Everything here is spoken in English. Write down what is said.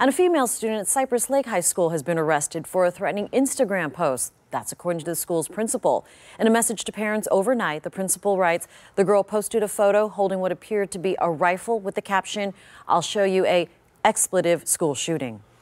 And a female student at Cypress Lake High School has been arrested for a threatening Instagram post. That's according to the school's principal. In a message to parents overnight, the principal writes, the girl posted a photo holding what appeared to be a rifle with the caption, "I'll show you a expletive school shooting."